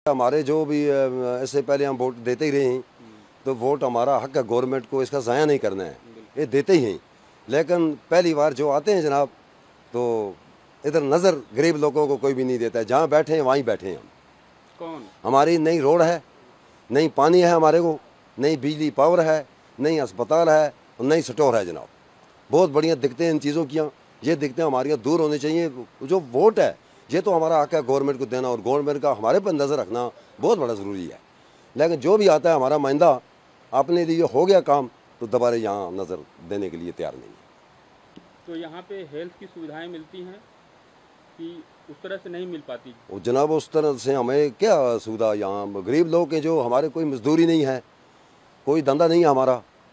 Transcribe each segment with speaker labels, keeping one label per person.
Speaker 1: हमारे जो भी इससे पहले हम वोट देते ही रहे हैं, तो वोट हमारा हक है, गवर्नमेंट को इसका ज़ाया नहीं करना है, ये देते ही हैं। लेकिन पहली बार जो आते हैं जनाब, तो इधर नज़र गरीब लोगों को कोई भी नहीं देता है। जहाँ बैठे हैं वहीं बैठे हैं हम।
Speaker 2: कौन?
Speaker 1: हमारी नई रोड है, नई पानी है, हमारे को नई बिजली पावर है, नई अस्पताल है और नई स्टोर है जनाब। बहुत बढ़िया दिखते हैं इन चीज़ों की। ये दिखते हैं हमारे यहाँ दूर होने चाहिए। जो वोट है ये तो हमारा हक है गवर्नमेंट को देना, और गवर्नमेंट का हमारे पर नज़र रखना बहुत बड़ा ज़रूरी है। लेकिन जो भी आता है हमारा माइंदा अपने लिए हो गया काम, तो दोबारा यहाँ नज़र देने के लिए तैयार नहीं है।
Speaker 2: तो यहाँ पे हेल्थ की सुविधाएं मिलती हैं कि उस तरह से नहीं मिल पाती?
Speaker 1: और जनाब उस तरह से हमें क्या सुविधा, यहाँ गरीब लोग के जो हमारे कोई मजदूरी नहीं है, कोई धंधा नहीं है हमारा,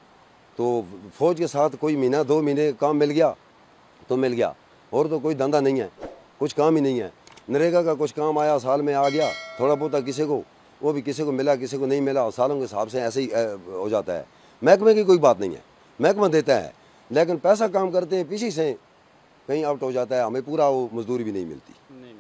Speaker 1: तो फौज के साथ कोई महीना 2 महीने काम मिल गया तो मिल गया, और तो कोई धंधा नहीं है, कुछ काम ही नहीं है। नरेगा का कुछ काम आया, साल में आ गया थोड़ा बहुत किसी को, वो भी किसी को मिला किसी को नहीं मिला, सालों के हिसाब से ऐसे ही हो जाता है। महकमे की कोई बात नहीं है, महकमा देता है, लेकिन पैसा काम करते हैं पीछे से कहीं आउट हो जाता है, हमें पूरा वो मजदूरी भी नहीं मिलती।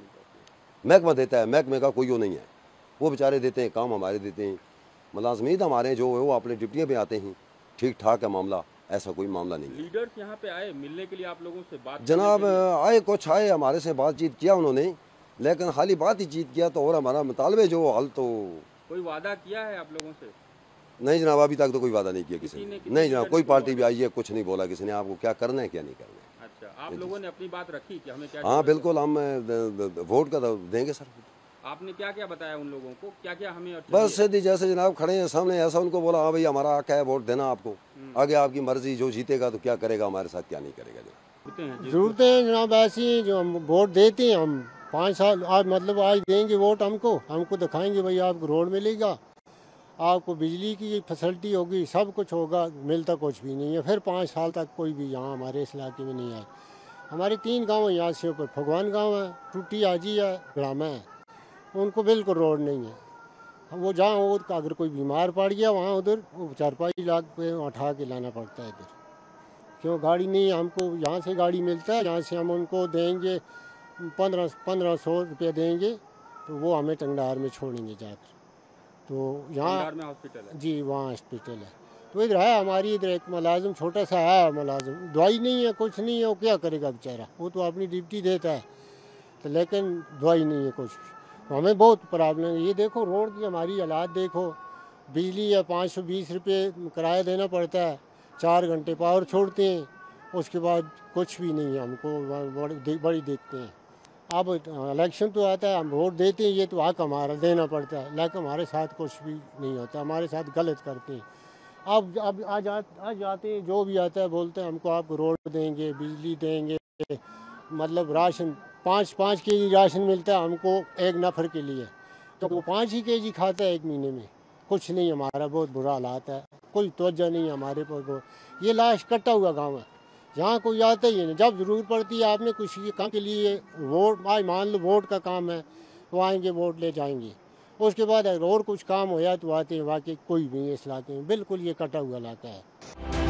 Speaker 1: महकमा देता है, महकमे का कोई वो नहीं है, वो बेचारे देते हैं, काम हमारे देते हैं। मुलाजमीन हमारे जो है वो अपने ड्यूटियों पे आते हैं, ठीक ठाक है मामला, ऐसा कोई मामला नहीं है।
Speaker 2: लीडर्स यहाँ पे आए मिलने के लिए, आप लोगों से बात
Speaker 1: जनाब आए, कुछ आए, हमारे से बातचीत किया उन्होंने, लेकिन खाली बात ही चीत किया, तो और हमारा मुतालबे जो हल तो
Speaker 2: कोई वादा किया है आप लोगों से?
Speaker 1: नहीं जनाब, अभी तक तो कोई वादा नहीं किया किसी ने। नहीं जनाब, कोई पार्टी भी आई है, कुछ नहीं बोला किसी ने आपको क्या करना है क्या नहीं करना है।
Speaker 2: अच्छा, आप लोगों ने अपनी बात रखी कि हमें क्या?
Speaker 1: हाँ बिल्कुल, हम वोट का तो देंगे सर।
Speaker 2: आपने क्या क्या बताया उन लोगों को, क्या क्या हमें?
Speaker 1: बस सीधी जैसे जनाब खड़े हैं सामने, ऐसा उनको बोला हाँ भाई हमारा हक है वोट देना आपको, आगे आपकी मर्जी, जो जीतेगा तो क्या करेगा हमारे साथ, क्या नहीं करेगा। जनाब
Speaker 3: जरूरतें हैं जनाब ऐसी, जो हम वोट देते हैं, हम 5 साल आज मतलब आज देंगे वोट, हमको दिखाएंगे भाई आपको रोड मिलेगा, आपको बिजली की फैसिलिटी होगी, सब कुछ होगा, मिलता कुछ भी नहीं है। फिर 5 साल तक कोई भी यहाँ हमारे इस इलाके में नहीं आए। हमारे 3 गांव हैं यहाँ से ऊपर, भगवान गांव है, टूटी आजी है, ग्रामा है, उनको बिल्कुल रोड नहीं है। वो जहाँ वो अगर कोई बीमार पड़ गया वहाँ उधर वो 4-5 लाख पे उठा के लाना पड़ता है इधर, क्यों गाड़ी नहीं है। हमको यहाँ से गाड़ी मिलता है, यहाँ से हम उनको देंगे 1500 रुपये देंगे, तो वो हमें टंगडार में छोड़ेंगे जाकर। तो यहाँ
Speaker 2: में हॉस्पिटल है
Speaker 3: जी, वहाँ हॉस्पिटल है। तो इधर है हमारी, इधर एक मुलाजिम छोटा सा है मुलाजिम, दवाई नहीं है कुछ नहीं है, वो क्या करेगा बेचारा, वो तो अपनी ड्यूटी देता है, तो लेकिन दवाई नहीं है कुछ। तो हमें बहुत प्रॉब्लम है। ये देखो रोड की हमारी हालात देखो, बिजली है 520 रुपये किराया देना पड़ता है, 4 घंटे पावर छोड़ते हैं, उसके बाद कुछ भी नहीं है, हमको बड़ी देखते हैं। अब इलेक्शन तो आता है, हम वोट देते हैं, ये तो हक हमारा देना पड़ता है, लेकिन हमारे साथ कुछ भी नहीं होता, हमारे साथ गलत करते हैं। अब आ जाते हैं, जो भी आता है बोलते हैं हमको आपको रोड देंगे, बिजली देंगे, मतलब राशन 5-5 केजी राशन मिलता है हमको एक नफर के लिए, तो वो 5 ही केजी खाता है 1 महीने में। कुछ नहीं, हमारा बहुत बुरा हालात है, कोई तवज्जो नहीं है हमारे पर। ये लाश कटा हुआ गाँव है, यहाँ कोई आता ही नहीं। जब ज़रूरत पड़ती है आपने कुछ ये काम के लिए, वोट आज मान लो वोट का काम है, तो आएंगे वोट ले जाएंगे, उसके बाद अगर और कुछ काम होया तो आते हैं, बाकी कोई नहीं इस इलाके में, बिल्कुल ये कटा हुआ इलाका है।